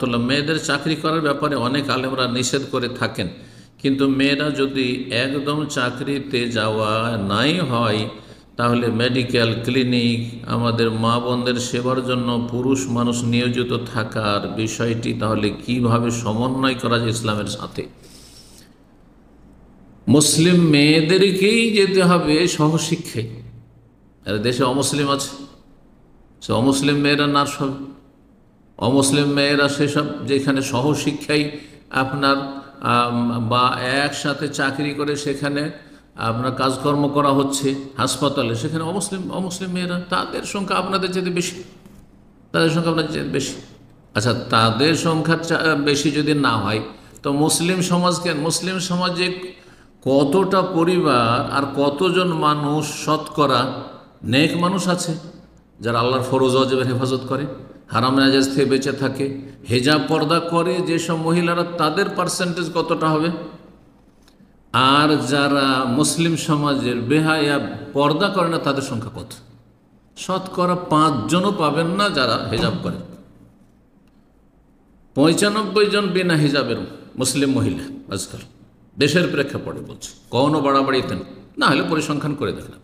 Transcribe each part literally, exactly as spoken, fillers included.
রহমতুল্লাহ, মেয়েদের চাকরি করার ব্যাপারে অনেক আলেমরা নিষেধ করে থাকেন, কিন্তু মেয়েরা যদি একদম চাকরিতে যাওয়া নাই হয় তাহলে মেডিকেল ক্লিনিক, আমাদের মা বোনদের সেবার জন্য পুরুষ মানুষ নিয়োজিত থাকার বিষয়টি তাহলে কিভাবে সমন্বয় করা যায় ইসলামের সাথে? মুসলিম মেয়েদেরকেই যেতে হবে সহশিক্ষায়। আর দেশে অমুসলিম আছে, সে অমুসলিম মেয়েরা নার্স হবে, অমুসলিম মেয়েরা সেসব যেখানে সহশিক্ষায় আপনার বা একসাথে চাকরি করে সেখানে আপনার কাজকর্ম করা হচ্ছে হাসপাতালে, সেখানে অমুসলিম অমুসলিম মেয়েরা, তাদের সংখ্যা আপনাদের যেতে বেশি, তাদের সংখ্যা আপনাদের যেতে বেশি। আচ্ছা, তাদের সংখ্যা বেশি যদি না হয় তো মুসলিম সমাজ কেন? মুসলিম সমাজে কতটা পরিবার আর কতজন মানুষ শতকরা নেক মানুষ আছে যারা আল্লাহর ফরজ ওয়াজিবের হেফাজত করে, হারাম নাজায়েজ থেকে বেঁচে থাকে, হেজাব পর্দা করে যেসব মহিলারা, তাদের পার্সেন্টেজ কতটা হবে? আর যারা মুসলিম সমাজের বেহায়া পর্দা করে না তাদের সংখ্যা কত? শতকরা পাঁচজনও পাবেন না যারা হেজাব করে, পঁচানব্বই জন বিনা হিজাবের মুসলিম মহিলা আজকাল দেশের প্রেক্ষাপটে বলছে, কখনো বাড়াবাড়িতে না হলে পরিসংখ্যান করে দেখেন।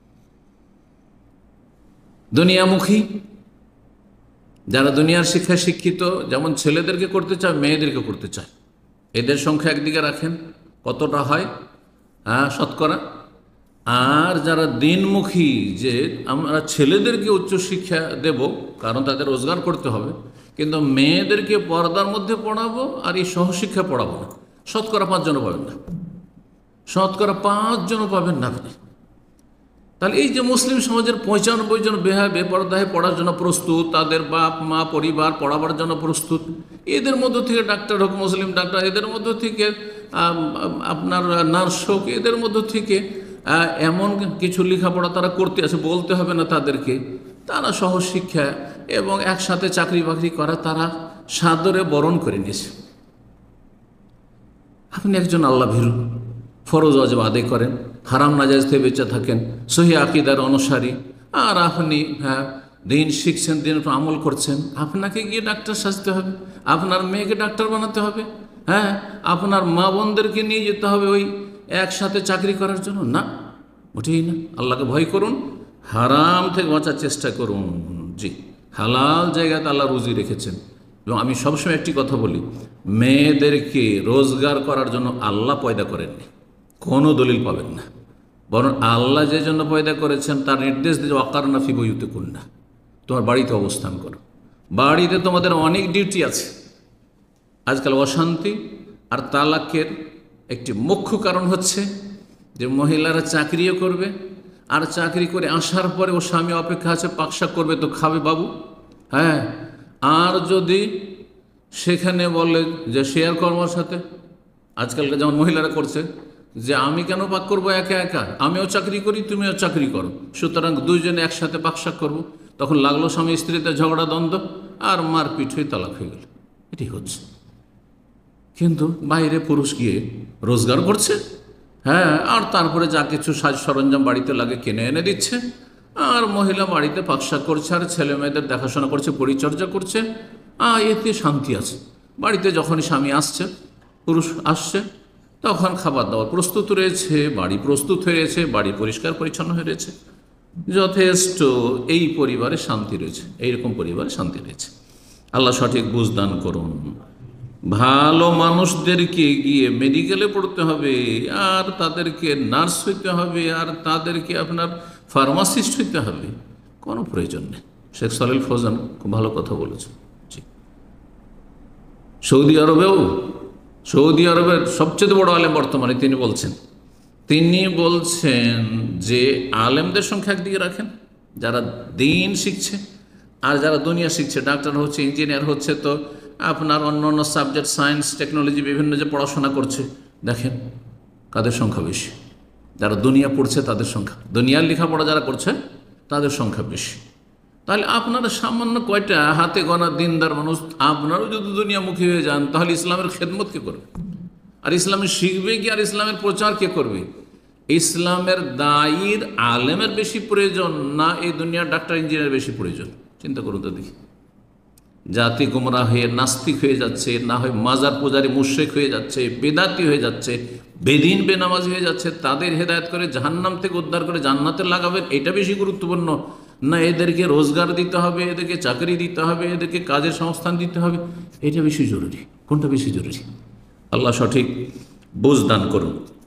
দুনিয়ামুখী যারা দুনিয়ার শিক্ষায় শিক্ষিত, যেমন ছেলেদেরকে করতে চায় মেয়েদেরকে করতে চায়, এদের সংখ্যা একদিকে রাখেন কতটা হয় হ্যাঁ শতকরা। আর যারা দিনমুখী, যে আমরা ছেলেদেরকে উচ্চশিক্ষা দেব কারণ তাদের রোজগার করতে হবে, কিন্তু মেয়েদেরকে পর্দার মধ্যে পড়াবো আর এই সহশিক্ষা পড়াবো না, শতকরা পাঁচজনও পাবেন না, শতকরা পাঁচজনও পাবেন না আপনি। তাহলে এই যে মুসলিম সমাজের পঁচানব্বই জন বেহা বেপরদাহে পড়ার জন্য প্রস্তুত, তাদের বাপ মা পরিবার পড়াবার জন্য প্রস্তুত, এদের মধ্য থেকে ডাক্তার হোক, মুসলিম ডাক্তার, এদের মধ্য থেকে আপনার নার্স হোক, এদের মধ্য থেকে এমন কিছু লেখাপড়া তারা করতে আছে, বলতে হবে না তাদেরকে, তারা সহশিক্ষা এবং একসাথে চাকরি বাকরি করা তারা সাদরে বরণ করে নিয়েছে। আপনি একজন আল্লাহ ভীরু, ফরজ ওয়াজিব আদায় করেন, হারাম নাজায়েজ থেকে বেঁচে থাকেন, সহি আকীদার অনুসারী, আর আপনি হ্যাঁ দিন শিখছেন, দিন আমল করছেন, আপনাকে গিয়ে ডাক্তার সাজতে হবে, আপনার মেয়েকে ডাক্তার বানাতে হবে, হ্যাঁ আপনার মা বোনদেরকে নিয়ে যেতে হবে ওই একসাথে চাকরি করার জন্য? না, মোটেই না। আল্লাহকে ভয় করুন, হারাম থেকে বাঁচার চেষ্টা করুন। জি, হালাল জায়গাতে আল্লাহ রুজি রেখেছেন। এবং আমি সবসময় একটি কথা বলি, মেয়েদেরকে রোজগার করার জন্য আল্লাহ পয়দা করেননি, কোনো দলিল পাবেন না, বরং আল্লাহ যে জন্য পয়দা করেছেন তার নির্দেশ দিয়ে ওয়াকারনা ফি বুয়ুতিকুন্না, তোমার বাড়িতে অবস্থান করো, বাড়িতে তোমাদের অনেক ডিউটি আছে। আজকাল অশান্তি আর তালাকের একটি মুখ্য কারণ হচ্ছে যে মহিলারা চাকরিও করবে, আর চাকরি করে আসার পরে ও স্বামী অপেক্ষা আছে, পাকশাক করবে তো খাবে বাবু, হ্যাঁ। আর যদি সেখানে বলে যে শেয়ার কর্মার সাথে, আজকালকার যেমন মহিলারা করছে যে আমি কেন পাক করবো একা একা, আমিও চাকরি করি তুমিও চাকরি করো, সুতরাং দুইজনে একসাথে পাকশাক করবো, তখন লাগলো স্বামী স্ত্রীতে ঝগড়া দ্বন্দ্ব আর মারপিট হয়ে তালাক হয়ে গেল। এটি হচ্ছে। কিন্তু বাইরে পুরুষ গিয়ে রোজগার করছে, হ্যাঁ, আর তারপরে যা কিছু সাজ সরঞ্জাম বাড়িতে লাগে কিনে এনে দিচ্ছে, আর মহিলা বাড়িতে পাকশাক করছে আর ছেলে মেয়েদের দেখাশোনা করছে, পরিচর্যা করছে, আর এতে শান্তি আছে। বাড়িতে যখনই স্বামী আসছে, পুরুষ আসছে, তখন খাবার দাবার প্রস্তুত রয়েছে, বাড়ি প্রস্তুত হয়েছে, বাড়ি পরিষ্কার পরিচ্ছন্ন হয়ে রয়েছে, যথেষ্ট। এই পরিবারে শান্তি রয়েছে, এইরকম পরিবারে শান্তি রয়েছে। আল্লাহ সঠিক বুঝদান করুন। ভালো মানুষদেরকে গিয়ে মেডিকেলে পড়তে হবে, আর তাদেরকে নার্স হইতে হবে, আর তাদেরকে আপনার ফার্মাসিস্ট হইতে হবে, কোনো প্রয়োজন নেই। শেখ সালিল ফৌজান খুব ভালো কথা বলেছেন। সৌদি আরবেও, সৌদি আরবের সবচেয়ে বড় আলেম বর্তমানে তিনি বলছেন, তিনি বলছেন যে আলেমদের সংখ্যা একদিকে রাখেন, যারা দিন শিখছে আর যারা দুনিয়া শিখছে, ডাক্তার হচ্ছে, ইঞ্জিনিয়ার হচ্ছে, তো আপনার অন্য অন্য সাবজেক্ট, সায়েন্স, টেকনোলজি, বিভিন্ন যে পড়াশোনা করছে, দেখেন কাদের সংখ্যা বেশি? যারা দুনিয়া পড়ছে তাদের সংখ্যা, দুনিয়ার লেখাপড়া যারা করছে তাদের সংখ্যা বেশি। তাহলে আপনারা সামান্য কয়টা হাতে গোনা দিনদার মানুষ, আপনারাও যদি দুনিয়ামুখী হয়ে যান, তাহলে ইসলামের খেদমত কে করবে? আর ইসলামের শিখবে কি, আর ইসলামের প্রচার কে করবে? ইসলামের দায়ীর আলেমের বেশি প্রয়োজন না এই দুনিয়ার ডাক্তার ইঞ্জিনিয়ার বেশি প্রয়োজন? চিন্তা করুন তো দেখি। জাতি গোমরা হয়ে নাস্তিক হয়ে যাচ্ছে, না হয় মাজার পূজারি মুশরিক হয়ে যাচ্ছে, বেদাতি হয়ে যাচ্ছে, বেদিন বেনামাজি হয়ে যাচ্ছে, তাদের হেদায়েত করে জাহান্নাম থেকে উদ্ধার করে জান্নাতে লাগাবেন, এটা বেশি গুরুত্বপূর্ণ না এদেরকে রোজগার দিতে হবে, এদেরকে চাকরি দিতে হবে, এদেরকে কাজের সংস্থান দিতে হবে? এটা বেশি জরুরি। কোনটা বেশি জরুরি? আল্লাহ সঠিক বুঝ দান করুন।